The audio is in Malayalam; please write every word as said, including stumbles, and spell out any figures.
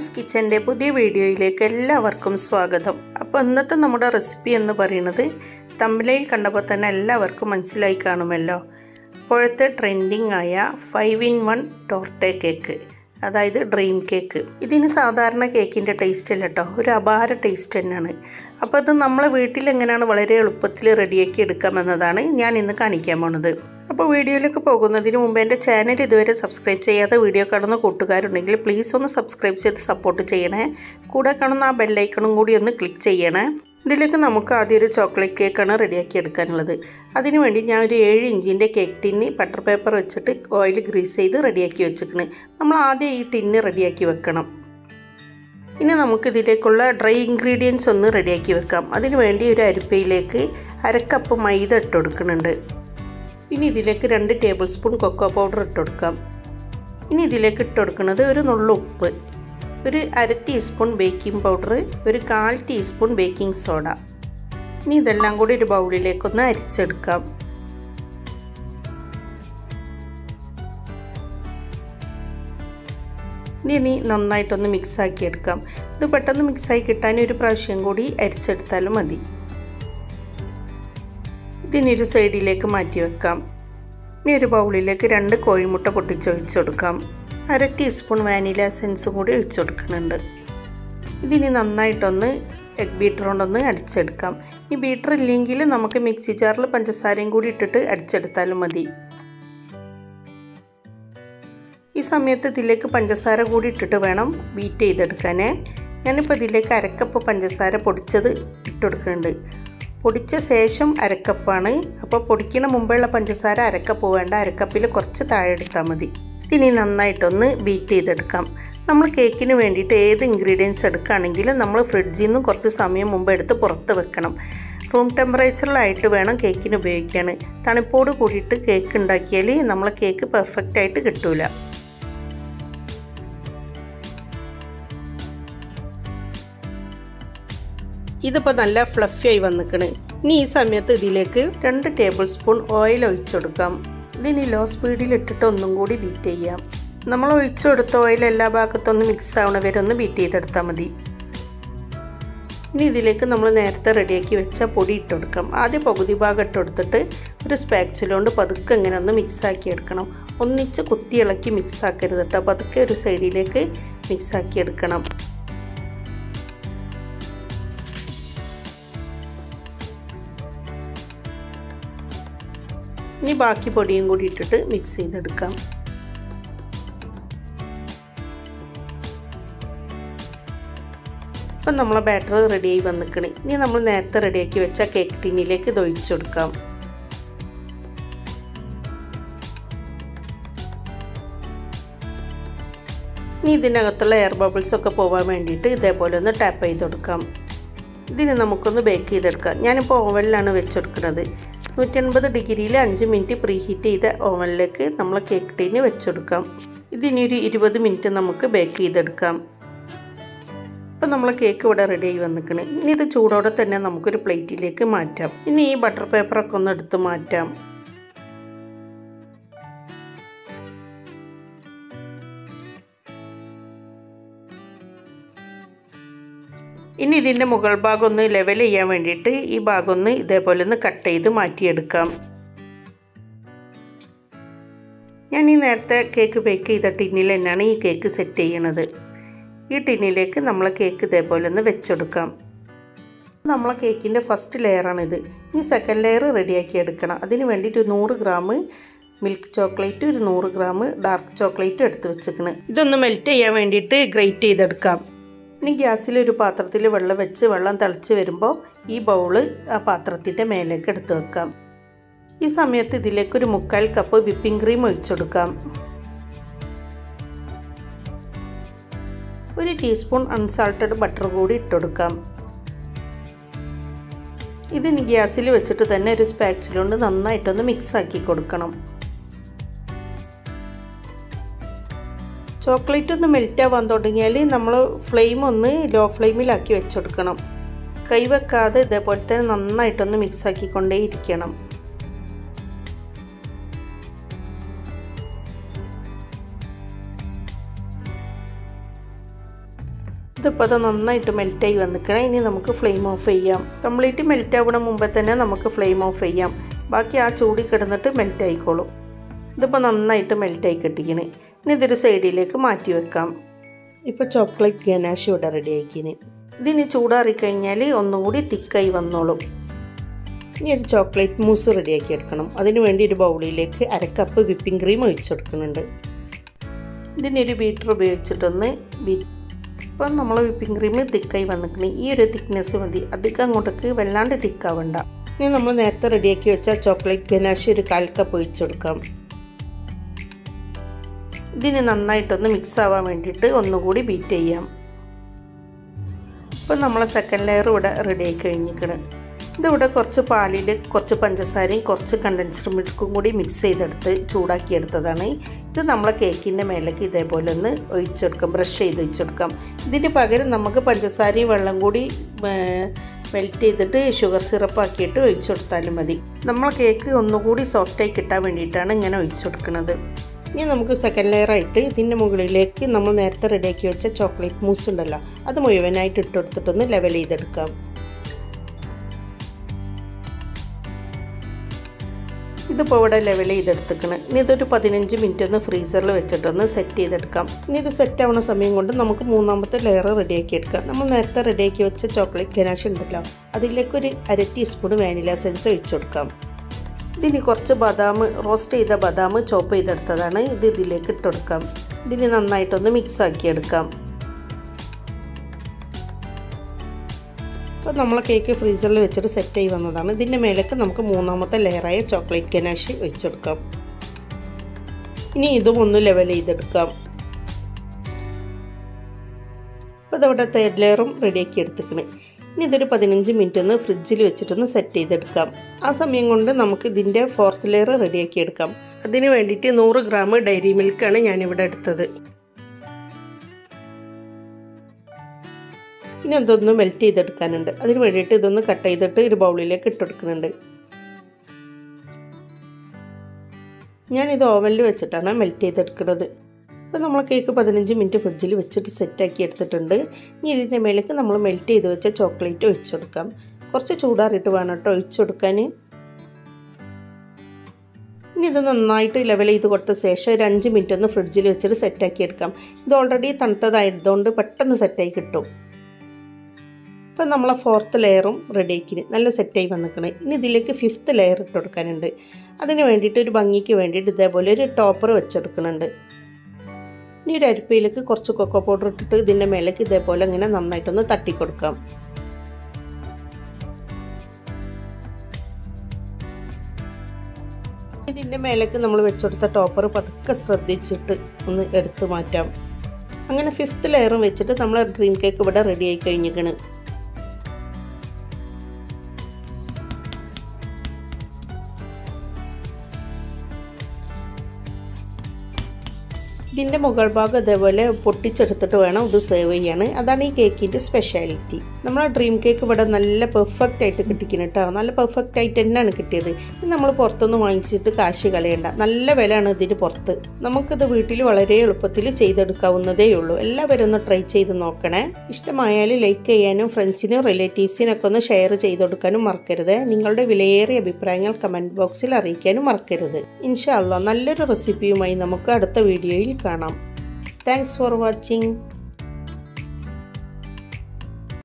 Aylus Kitchen പുതിയ വീഡിയോയിലേക്ക് എല്ലാവർക്കും സ്വാഗതം. അപ്പോൾ ഇന്നത്തെ നമ്മുടെ റെസിപ്പി എന്ന് പറയുന്നത് തമ്പനയിൽ കണ്ടപ്പോൾ തന്നെ എല്ലാവർക്കും മനസ്സിലായി കാണുമല്ലോ. ഇപ്പോഴത്തെ ട്രെൻഡിങ് ആയ five in one torte cake, അതായത് ഡ്രീം കേക്ക്. ഇതിന് സാധാരണ കേക്കിൻ്റെ ടേസ്റ്റ് അല്ല കേട്ടോ, ഒരു അപാര ടേസ്റ്റ് തന്നെയാണ്. അപ്പോൾ അത് നമ്മളെ വീട്ടിൽ എങ്ങനെയാണ് വളരെ എളുപ്പത്തിൽ റെഡിയാക്കി എടുക്കാമെന്നതാണ് ഞാൻ ഇന്ന് കാണിക്കാൻ പോണത്. അപ്പോൾ വീഡിയോയിലേക്ക് പോകുന്നതിന് മുമ്പ് എൻ്റെ ചാനൽ ഇതുവരെ സബ്സ്ക്രൈബ് ചെയ്യാതെ വീഡിയോ കാണുന്ന കൂട്ടുകാരുണ്ടെങ്കിൽ പ്ലീസ് ഒന്ന് സബ്സ്ക്രൈബ് ചെയ്ത് സപ്പോർട്ട് ചെയ്യണേ. കൂടെ കാണുന്ന ആ ബെല്ലൈക്കണും കൂടി ഒന്ന് ക്ലിക്ക് ചെയ്യണേ. ഇതിലേക്ക് നമുക്ക് ആദ്യം ഒരു ചോക്ലേറ്റ് കേക്കാണ് റെഡിയാക്കി എടുക്കാനുള്ളത്. അതിനുവേണ്ടി ഞാൻ ഒരു ഏഴ് ഇഞ്ചിൻ്റെ കേക്ക് ടിന്ന് ബട്ടർ പേപ്പർ വെച്ചിട്ട് ഓയിൽ ഗ്രീസ് ചെയ്ത് റെഡിയാക്കി വെച്ചിരിക്കണ്. നമ്മൾ ആദ്യം ഈ ടിന്ന് റെഡിയാക്കി വെക്കണം. ഇനി നമുക്കിതിലേക്കുള്ള ഡ്രൈ ഇൻഗ്രീഡിയൻസ് ഒന്ന് റെഡിയാക്കി വെക്കാം. അതിനുവേണ്ടി ഒരു അരിപ്പയിലേക്ക് അരക്കപ്പ് മൈദ ഇട്ട് കൊടുക്കുന്നുണ്ട്. ഇനി ഇതിലേക്ക് രണ്ട് ടേബിൾ സ്പൂൺ കൊക്കോ പൗഡർ ഇട്ട് കൊടുക്കാം. ഇനി ഇതിലേക്ക് ഇട്ട് കൊടുക്കുന്നത് ഒരു നുള്ളു ഉപ്പ്, ഒരു അര ടീസ്പൂൺ ബേക്കിംഗ് പൗഡർ, ഒരു കാൽ ടീസ്പൂൺ ബേക്കിംഗ് സോഡ. ഇനി ഇതെല്ലാം കൂടി ഒരു ബൗളിലേക്കൊന്ന് അരിച്ചെടുക്കാം. ഇനി ഇനി നന്നായിട്ടൊന്ന് മിക്സാക്കി എടുക്കാം. ഇത് പെട്ടെന്ന് മിക്സായി കിട്ടാൻ ഒരു പ്രാവശ്യം കൂടി അരിച്ചെടുത്താലും മതി. ഇതിനൊരു സൈഡിലേക്ക് മാറ്റി വെക്കാം. ഇനി ഒരു ബൗളിലേക്ക് രണ്ട് കോഴിമുട്ട പൊട്ടിച്ചൊഴിച്ച് കൊടുക്കാം. അര ടീസ്പൂൺ വാനില എസൻസും കൂടി ഒഴിച്ചു കൊടുക്കുന്നുണ്ട്. ഇതിനി നന്നായിട്ടൊന്ന് എഗ് ബീറ്റർ കൊണ്ടൊന്ന് അടിച്ചെടുക്കാം. ഈ ബീറ്റർ ഇല്ലെങ്കിൽ നമുക്ക് മിക്സി ജാറിൽ പഞ്ചസാരയും കൂടി ഇട്ടിട്ട് അടിച്ചെടുത്താലും മതി. ഈ സമയത്ത് ഇതിലേക്ക് പഞ്ചസാര കൂടി ഇട്ടിട്ട് വേണം ബീറ്റ് ചെയ്തെടുക്കാൻ. ഞാനിപ്പോൾ ഇതിലേക്ക് അരക്കപ്പ് പഞ്ചസാര പൊടിച്ചത് ഇട്ട് കൊടുക്കുന്നുണ്ട്. പൊടിച്ച ശേഷം അരക്കപ്പാണ്. അപ്പോൾ പൊടിക്കുന്ന മുമ്പുള്ള പഞ്ചസാര അരക്കപ്പ് വേണ്ട, അരക്കപ്പിൽ കുറച്ച് താഴെ എടുത്താൽ മതി. ഇനി നന്നായിട്ടൊന്ന് ബീറ്റ് ചെയ്തെടുക്കാം. നമ്മൾ കേക്കിന് വേണ്ടിയിട്ട് ഏത് ഇൻഗ്രീഡിയൻസ് എടുക്കുകയാണെങ്കിലും നമ്മൾ ഫ്രിഡ്ജിൽ നിന്ന് കുറച്ച് സമയം മുമ്പ് എടുത്ത് പുറത്ത് വെക്കണം. റൂം ടെമ്പറേച്ചറിലായിട്ട് വേണം കേക്കിന് ഉപയോഗിക്കാൻ. തണുപ്പോട് കൂടിയിട്ട് കേക്ക് ഉണ്ടാക്കിയാൽ നമ്മളെ കേക്ക് പെർഫെക്റ്റ് ആയിട്ട് കിട്ടില്ല. ഇതിപ്പോൾ നല്ല ഫ്ലഫി ആയി വന്നിക്കണ്. ഇനി ഈ സമയത്ത് ഇതിലേക്ക് രണ്ട് ടേബിൾ സ്പൂൺ ഓയിൽ ഒഴിച്ചു കൊടുക്കാം. ഇതിനി ലോ സ്പീഡിൽ ഇട്ടിട്ട് ഒന്നും കൂടി ബീറ്റ് ചെയ്യാം. നമ്മൾ ഒഴിച്ചു കൊടുത്ത ഓയിൽ എല്ലാ ഭാഗത്തൊന്ന് മിക്സ് ആവണ വരെ ഒന്ന് ബീറ്റ് ചെയ്തെടുത്താൽ മതി. ഇനി ഇതിലേക്ക് നമ്മൾ നേരത്തെ റെഡിയാക്കി വെച്ച പൊടി ഇട്ട് കൊടുക്കാം. ആദ്യം പകുതി ഭാഗം ഇട്ട് കൊടുത്തിട്ട് ഒരു സ്പാച്ചുലോണ്ട് പതുക്കെ ഇങ്ങനെ ഒന്ന് മിക്സാക്കി എടുക്കണം. ഒന്നിച്ച് കുത്തി ഇളക്കി മിക്സ് ആക്കരുത് കേട്ടോ, പതുക്കെ ഒരു സൈഡിലേക്ക് മിക്സാക്കി എടുക്കണം. ഇനി ബാക്കി പൊടിയും കൂടി ഇട്ടിട്ട് മിക്സ് ചെയ്തെടുക്കാം. ഇപ്പം നമ്മളെ ബാറ്റർ റെഡിയായി വന്നിക്കണ്. ഇനി നമ്മൾ നേരത്തെ റെഡിയാക്കി വെച്ച കേക്ക് ടിന്നിലേക്ക് ഇത് ഒഴിച്ചു കൊടുക്കാം. ഇനി ഇതിനകത്തുള്ള എയർ ബബിൾസ് ഒക്കെ പോകാൻ വേണ്ടിയിട്ട് ഇതേപോലെ ഒന്ന് ടാപ്പ് ചെയ്ത് കൊടുക്കാം. ഇതിന് നമുക്കൊന്ന് ബേക്ക് ചെയ്തെടുക്കാം. ഞാനിപ്പോൾ ഓവനിലാണ് വെച്ചെടുക്കുന്നത്. നൂറ്റൻപത് ഡിഗ്രിയിൽ അഞ്ച് മിനിറ്റ് പ്രീ ഹീറ്റ് ചെയ്ത ഓവനിലേക്ക് നമ്മൾ കേക്ക് ടീന് വെച്ചെടുക്കാം. ഇതിനൊരു ഇരുപത് മിനിറ്റ് നമുക്ക് ബേക്ക് ചെയ്തെടുക്കാം. അപ്പോൾ നമ്മൾ കേക്ക് ഇവിടെ റെഡി ആയി വന്നിക്കണേ. ഇനി ഇത് ചൂടോടെ തന്നെ നമുക്കൊരു പ്ലേറ്റിലേക്ക് മാറ്റാം. ഇനി ഈ ബട്ടർ പേപ്പറൊക്കെ ഒന്ന് എടുത്ത് മാറ്റാം. ഇനി ഇതിൻ്റെ മുകൾ ഭാഗം ഒന്ന് ലെവൽ ചെയ്യാൻ വേണ്ടിയിട്ട് ഈ ഭാഗം ഒന്ന് ഇതേപോലെ ഒന്ന് കട്ട് ചെയ്ത് മാറ്റിയെടുക്കാം. ഞാൻ ഈ നേരത്തെ കേക്ക് ബേക്ക് ചെയ്ത ടിന്നിൽ തന്നെയാണ് ഈ കേക്ക് സെറ്റ് ചെയ്യണത്. ഈ ടിന്നിലേക്ക് നമ്മൾ കേക്ക് ഇതേപോലെ ഒന്ന് വെച്ചെടുക്കാം. നമ്മളെ കേക്കിൻ്റെ ഫസ്റ്റ് ലെയറാണിത്. ഇനി സെക്കൻഡ് ലെയർ റെഡിയാക്കി എടുക്കണം. അതിന് വേണ്ടിയിട്ട് ഒരു നൂറ് ഗ്രാം മിൽക്ക് ചോക്ലേറ്റ്, ഒരു നൂറ് ഗ്രാം ഡാർക്ക് ചോക്ലേറ്റും എടുത്ത് വെച്ചിരിക്കണം. ഇതൊന്ന് മെൽറ്റ് ചെയ്യാൻ വേണ്ടിയിട്ട് ഗ്രേറ്റ് ചെയ്തെടുക്കാം. ഇനി ഗ്യാസിലൊരു പാത്രത്തിൽ വെള്ളം വെച്ച് വെള്ളം തിളച്ച് വരുമ്പോൾ ഈ ബൗള് ആ പാത്രത്തിൻ്റെ മേലേക്ക് എടുത്ത് വെക്കാം. ഈ സമയത്ത് ഇതിലേക്കൊരു മുക്കാൽ കപ്പ് വിപ്പിംഗ് ക്രീം ഒഴിച്ചെടുക്കാം. ഒരു ടീസ്പൂൺ അൺസാൾട്ടഡ് ബട്ടർ കൂടി ഇട്ടുകൊടുക്കാം. ഇതിന് ഗ്യാസിൽ വെച്ചിട്ട് തന്നെ ഒരു സ്പാച്ചിലുകൊണ്ട് നന്നായിട്ടൊന്ന് മിക്സ് ആക്കി കൊടുക്കണം. ചോക്ലേറ്റ് ഒന്ന് മെൽറ്റ് ആവാൻ തുടങ്ങിയാൽ നമ്മൾ ഫ്ലെയിം ഒന്ന് ലോ ഫ്ലെയിമിലാക്കി വെച്ചെടുക്കണം. കൈ വെക്കാതെ ഇതേപോലെ തന്നെ നന്നായിട്ടൊന്ന് മിക്സ് ആക്കിക്കൊണ്ടേ ഇരിക്കണം. ഇതിപ്പോൾ അത് നന്നായിട്ട് മെൽറ്റായി വന്നിക്കണം. ഇനി നമുക്ക് ഫ്ലെയിം ഓഫ് ചെയ്യാം. കംപ്ലീറ്റ് മെൽറ്റ് ആവണ മുമ്പേ തന്നെ നമുക്ക് ഫ്ലെയിം ഓഫ് ചെയ്യാം. ബാക്കി ആ ചൂടി കിടന്നിട്ട് മെൽറ്റ് ആയിക്കോളും. ഇതിപ്പോൾ നന്നായിട്ട് മെൽറ്റായി കിട്ടിക്കണേ. ഇനി ഇതൊരു സൈഡിലേക്ക് മാറ്റി വെക്കാം. ഇപ്പോൾ ചോക്ലേറ്റ് ഗനാഷ് ഇവിടെ റെഡി ആക്കിന്. ഇതിന് ചൂടാറിക്കഴിഞ്ഞാൽ ഒന്നുകൂടി തിക്കായി വന്നോളും. ഇനി ഒരു ചോക്ലേറ്റ് മൂസ് റെഡിയാക്കി എടുക്കണം. അതിന് വേണ്ടി ഒരു ബൗളിലേക്ക് അര കപ്പ് വിപ്പിംഗ് ക്രീം ഒഴിച്ചെടുക്കുന്നുണ്ട്. ഇതിനൊരു ബീറ്റർ ഉപയോഗിച്ചിട്ടൊന്ന് ബീ ഇപ്പം നമ്മൾ വിപ്പിംഗ് ക്രീം തിക്കായി വന്നിക്കണേ. ഈ ഒരു തിക്നെസ് മതി, അധികം അങ്ങോട്ടേക്ക് വല്ലാണ്ട് തിക്കാവണ്ട. ഇനി നമ്മൾ നേരത്തെ റെഡിയാക്കി വെച്ച ചോക്ലേറ്റ് ഗനാഷ് ഒരു കാൽ കപ്പ് ഒഴിച്ചെടുക്കാം. ഇതിന് നന്നായിട്ടൊന്ന് മിക്സ് ആവാൻ വേണ്ടിയിട്ട് ഒന്നുകൂടി ബീറ്റ് ചെയ്യാം. ഇപ്പം നമ്മളെ സെക്കൻഡ് ലെയർ ഇവിടെ റെഡി ആയി കഴിഞ്ഞിരിക്കണം. ഇതിവിടെ കുറച്ച് പാലിൽ കുറച്ച് പഞ്ചസാരയും കുറച്ച് കണ്ടൻസ്ഡ് മിൽക്കും കൂടി മിക്സ് ചെയ്തെടുത്ത് ചൂടാക്കിയെടുത്തതാണ്. ഇത് നമ്മളെ കേക്കിൻ്റെ മേലേക്ക് ഇതേപോലെ ഒന്ന് ഒഴിച്ചെടുക്കാം, ബ്രഷ് ചെയ്ത് ഒഴിച്ചെടുക്കാം. ഇതിന് പകരം നമുക്ക് പഞ്ചസാരയും വെള്ളം കൂടി മെൽറ്റ് ചെയ്തിട്ട് ഷുഗർ സിറപ്പാക്കിയിട്ട് ഒഴിച്ചെടുത്താലും മതി. നമ്മളെ കേക്ക് ഒന്നുകൂടി സോഫ്റ്റായി കിട്ടാൻ വേണ്ടിയിട്ടാണ് ഇങ്ങനെ ഒഴിച്ചെടുക്കുന്നത്. ഇനി നമുക്ക് സെക്കൻഡ് ലെയറായിട്ട് ഇതിൻ്റെ മുകളിലേക്ക് നമ്മൾ നേരത്തെ റെഡിയാക്കി വെച്ച ചോക്ലേറ്റ് മൂസ് ഉണ്ടല്ലോ, അത് മുഴുവനായിട്ട് ഇട്ടെടുത്തിട്ടൊന്ന് ലെവൽ ചെയ്തെടുക്കാം. ഇതിപ്പോൾ ഇവിടെ ലെവൽ ചെയ്തെടുത്തിക്കണം. ഇനി ഇതൊരു പതിനഞ്ച് മിനിറ്റ് ഒന്ന് ഫ്രീസറിൽ വെച്ചിട്ടൊന്ന് സെറ്റ് ചെയ്തെടുക്കാം. ഇനി ഇത് സെറ്റ് ആവുന്ന സമയം കൊണ്ട് നമുക്ക് മൂന്നാമത്തെ ലെയർ റെഡിയാക്കി എടുക്കാം. നമ്മൾ നേരത്തെ റെഡിയാക്കി വെച്ച ചോക്ലേറ്റ് ഗനാഷ് ഉണ്ടല്ലോ, അതിലേക്കൊരു അര ടീസ്പൂൺ വാനില എസൻസ് ഒഴിച്ചു കൊടുക്കാം. ഇതിന് കുറച്ച് ബദാം, റോസ്റ്റ് ചെയ്ത ബദാം ചോപ്പ് ചെയ്തെടുത്തതാണ്, ഇത് ഇതിലേക്ക് ഇട്ടെടുക്കാം. ഇതിന് നന്നായിട്ടൊന്ന് മിക്സ് ആക്കിയെടുക്കാം. അപ്പോൾ നമ്മളെ കേക്ക് ഫ്രീസറിൽ വെച്ചിട്ട് സെറ്റ് ആയി വന്നതാണ്. ഇതിൻ്റെ മേലേക്ക് നമുക്ക് മൂന്നാമത്തെ ലെയറായ ചോക്ലേറ്റ് ഗനാഷ് വെച്ചെടുക്കാം. ഇനി ഇതും ഒന്ന് ലെവൽ ചെയ്തെടുക്കാം. അപ്പോൾ ഇതവിടെ തേർഡ് ലെയറും റെഡിയാക്കി എടുത്തിക്കണേ. ഇനി ഇതൊരു പതിനഞ്ച് മിനിറ്റ് ഒന്ന് ഫ്രിഡ്ജിൽ വെച്ചിട്ടൊന്ന് സെറ്റ് ചെയ്തെടുക്കാം. ആ സമയം കൊണ്ട് നമുക്ക് ഇതിൻ്റെ ഫോർത്ത് ലെയർ റെഡിയാക്കി എടുക്കാം. അതിന് വേണ്ടിയിട്ട് നൂറ് ഗ്രാം ഡയറി മിൽക്കാണ് ഞാനിവിടെ എടുത്തത്. ഇനി അതൊന്ന് മെൽറ്റ് ചെയ്തെടുക്കാനുണ്ട്. അതിന് വേണ്ടിയിട്ട് ഇതൊന്ന് കട്ട് ചെയ്തിട്ട് ഒരു ബൗളിലേക്ക് ഇട്ടെടുക്കുന്നുണ്ട്. ഞാനിത് ഓവനിൽ വെച്ചിട്ടാണ് മെൽറ്റ് ചെയ്തെടുക്കുന്നത്. അപ്പോൾ നമ്മൾ കേക്ക് പതിനഞ്ച് മിനിറ്റ് ഫ്രിഡ്ജിൽ വെച്ചിട്ട് സെറ്റാക്കി എടുത്തിട്ടുണ്ട്. ഇനി ഇതിൻ്റെ മേലേക്ക് നമ്മൾ മെൽറ്റ് ചെയ്ത് വെച്ച ചോക്ലേറ്റ് ഒഴിച്ചെടുക്കാം. കുറച്ച് ചൂടാറിയിട്ട് വേണം കേട്ടോ ഒഴിച്ചെടുക്കാൻ. ഇനി ഇത് നന്നായിട്ട് ലെവൽ ചെയ്ത് കൊടുത്ത ശേഷം ഒരു അഞ്ച് മിനിറ്റ് ഒന്ന് ഫ്രിഡ്ജിൽ വെച്ചിട്ട് സെറ്റാക്കി എടുക്കാം. ഇത് ഓൾറെഡി തണുത്തതായതുകൊണ്ട് പെട്ടെന്ന് സെറ്റായി കിട്ടും. അപ്പോൾ നമ്മളെ ഫോർത്ത് ലെയറും റെഡിയാക്കി നല്ല സെറ്റായി വന്നിക്കണേ. ഇനി ഇതിലേക്ക് ഫിഫ്ത്ത് ലെയർ ഇട്ട് കൊടുക്കാനുണ്ട്. അതിന് വേണ്ടിയിട്ട് ഒരു ഭംഗിക്ക് വേണ്ടിയിട്ട് ഇതേപോലെ ഒരു ടോപ്പർ വെച്ചെടുക്കുന്നുണ്ട്. ഇനി ഒരു അരിപ്പയിലേക്ക് കുറച്ച് കൊക്കോ പൗഡർ ഇട്ടിട്ട് ഇതിൻ്റെ മേലേക്ക് ഇതേപോലെ ഇങ്ങനെ നന്നായിട്ടൊന്ന് തട്ടിക്കൊടുക്കാം. ഇതിൻ്റെ മേലേക്ക് നമ്മൾ വെച്ചെടുത്ത ടോപ്പർ പതുക്കെ ശ്രദ്ധിച്ചിട്ട് ഒന്ന് എടുത്തു മാറ്റാം. അങ്ങനെ ഫിഫ്ത്ത് ലെയറും വെച്ചിട്ട് നമ്മളെ ഡ്രീം കേക്ക് ഇവിടെ റെഡി ആയി കഴിഞ്ഞിരിക്കണം. ഇതിൻ്റെ മുകൾ ഭാഗം ഇതേപോലെ പൊട്ടിച്ചെടുത്തിട്ട് വേണം ഇത് സെർവ് ചെയ്യാൻ. അതാണ് ഈ കേക്കിൻ്റെ സ്പെഷ്യാലിറ്റി. നമ്മളെ ഡ്രീം കേക്ക് ഇവിടെ നല്ല പെർഫെക്റ്റ് ആയിട്ട് കിട്ടിക്കണം കേട്ടോ. നല്ല പെർഫെക്റ്റ് ആയിട്ട് തന്നെയാണ് കിട്ടിയത്. നമ്മൾ പുറത്തുനിന്ന് വാങ്ങിച്ചിട്ട് കാശ് കളയണ്ട, നല്ല വിലയാണ് ഇതിന് പുറത്ത്. നമുക്കിത് വീട്ടിൽ വളരെ എളുപ്പത്തിൽ ചെയ്തെടുക്കാവുന്നതേ ഉള്ളൂ. എല്ലാവരും ഒന്ന് ട്രൈ ചെയ്ത് നോക്കണേ. ഇഷ്ടമായാൽ ലൈക്ക് ചെയ്യാനും ഫ്രണ്ട്സിനും റിലേറ്റീവ്സിനൊക്കെ ഒന്ന് ഷെയർ ചെയ്ത് കൊടുക്കാനും മറക്കരുത്. നിങ്ങളുടെ വിലയേറിയ അഭിപ്രായങ്ങൾ കമൻറ്റ് ബോക്സിൽ അറിയിക്കാനും മറക്കരുത്. ഇൻഷാ അല്ലാഹ് നല്ലൊരു റെസിപ്പിയുമായി നമുക്ക് അടുത്ത വീഡിയോയിൽ കാണാം. Thanks for watching.